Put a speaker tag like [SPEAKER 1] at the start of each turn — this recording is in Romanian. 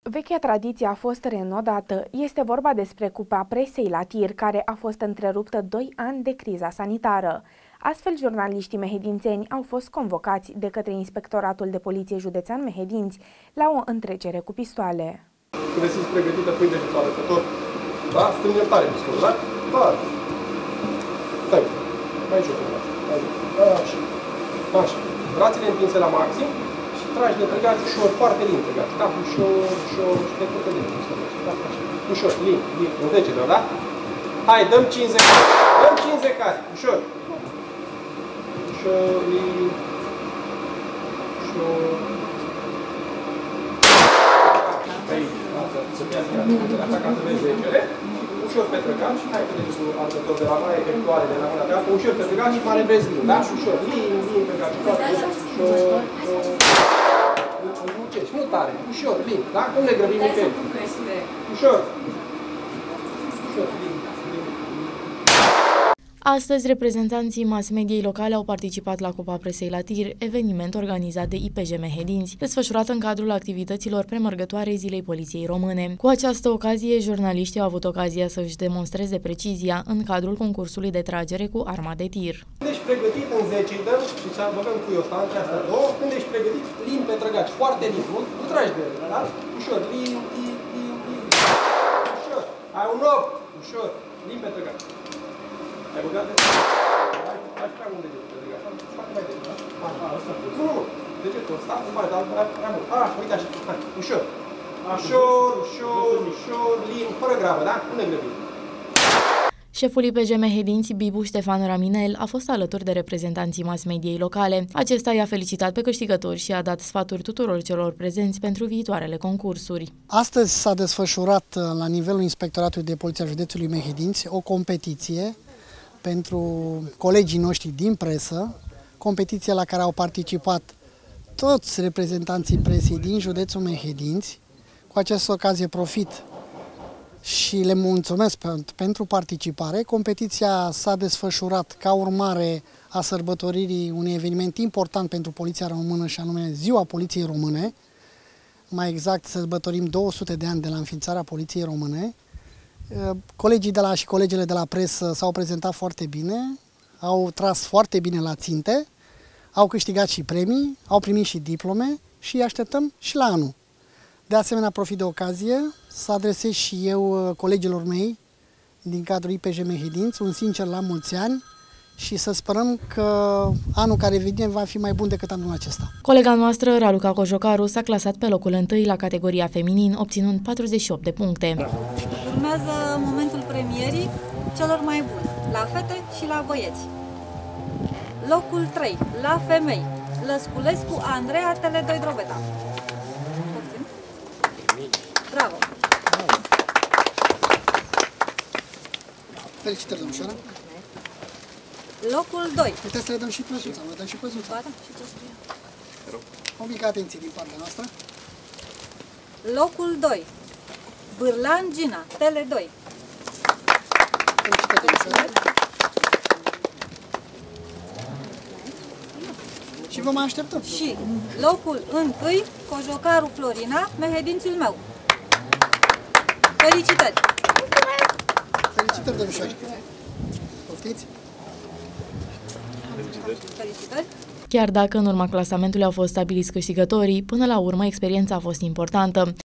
[SPEAKER 1] Vechea tradiție a fost reînodată. Este vorba despre Cupa Presei la tir, care a fost întreruptă 2 ani de criza sanitară. Astfel, jurnaliștii mehedințeni au fost convocați de către Inspectoratul de Poliție Județean Mehedinți la o întrecere cu pistoale.
[SPEAKER 2] Când simți pregătită pâine de toalătător, da? Strângem tare pistolul, da? Tare. Stai, mai jos. Așa. Așa. Brațele întinse la maxim și tragi de trăgați ușor, foarte lin trăgați. Da? Ușor și te curte din pistolul. Da? Așa. Ușor, lin, în 10 de ori, da? Hai, dăm 50. Dăm 50 cari, ușor. Ușor, lin. Ușor. Să fie așa ca să vezi 10-le, ușor pe trăgat și hai că de alătător de la mâna efectuare de la mâna dreaptă, ușor pe trăgat și manevrezi lin, da? Și ușor, lin, trăgat și toate, ușor, nu tare, ușor, lin, da? Nu ne grăbim nicăieri. Ușor, lin.
[SPEAKER 3] Astăzi, reprezentanții mass-mediei locale au participat la Cupa Presei la tir, eveniment organizat de IPJ Mehedinți, desfășurat în cadrul activităților premergătoare Zilei Poliției Române. Cu această ocazie, jurnaliștii au avut ocazia să își demonstreze precizia în cadrul concursului de tragere cu arma de tir.
[SPEAKER 2] Când ești pregătit în 10, îi dăm și băgăm cu ăsta, între astea două, când ești pregătit, lin pe trăgaci, foarte lin, nu tragi de el, da? Ușor, lin. Ușor, ai un 8, ușor, lin pe trăgaci. Ai băgat de... Ai prea mult degetul, de așa, fac mai de... Nu, degetul ăsta, nu mai, dar prea mult. Așa, uite așa, hai, ușor. Ușor, lin, fără grabă, da? Nu ne grăbim.
[SPEAKER 3] Șeful IPJ Mehedinți, Bibu Ștefan Raminel, a fost alături de reprezentanții mass-mediei locale. Acesta i-a felicitat pe câștigători și a dat sfaturi tuturor celor prezenți pentru viitoarele concursuri.
[SPEAKER 4] Astăzi s-a desfășurat la nivelul Inspectoratului de Poliție a Județului Mehedinți o competiție pentru colegii noștri din presă, competiție la care au participat toți reprezentanții presei din județul Mehedinți. Cu această ocazie profit și le mulțumesc pentru participare. Competiția s-a desfășurat ca urmare a sărbătoririi unui eveniment important pentru Poliția Română și anume Ziua Poliției Române. Mai exact, sărbătorim 200 de ani de la înființarea Poliției Române. Colegii și colegele de la presă s-au prezentat foarte bine, au tras foarte bine la ținte, au câștigat și premii, au primit și diplome și îi așteptăm și la anul. De asemenea, profit de ocazie să adresez și eu colegilor mei din cadrul IPJ Mehedinți un sincer la mulți ani și să sperăm că anul care vine va fi mai bun decât anul acesta.
[SPEAKER 3] Colega noastră, Raluca Cojocaru, s-a clasat pe locul 1 la categoria feminin, obținând 48 de puncte.
[SPEAKER 5] Urmează momentul premierii celor mai buni, la fete și la băieți. Locul 3, la femei, Lăsculescu Andreea, Tele2 Drobeta. Bravo!
[SPEAKER 4] Felicitări, domnișoară!
[SPEAKER 5] Locul 2.
[SPEAKER 4] Puteți să le dăm și plăsuța, vă dăm și plăsuța.
[SPEAKER 5] Da, și plăsuța.
[SPEAKER 4] O mică atenție din partea noastră.
[SPEAKER 5] Locul 2. Bârlan Gina, Tele2.
[SPEAKER 4] Felicitări, domnișoară! Și vă mai așteptăm.
[SPEAKER 5] Și locul 1, Cojocaru Florina, Mehedințiul meu. Felicitări!
[SPEAKER 4] Felicitări, domnișoară! Poftiți?
[SPEAKER 5] Felicitări!
[SPEAKER 3] Chiar dacă în urma clasamentului au fost stabiliți câștigătorii, până la urmă experiența a fost importantă.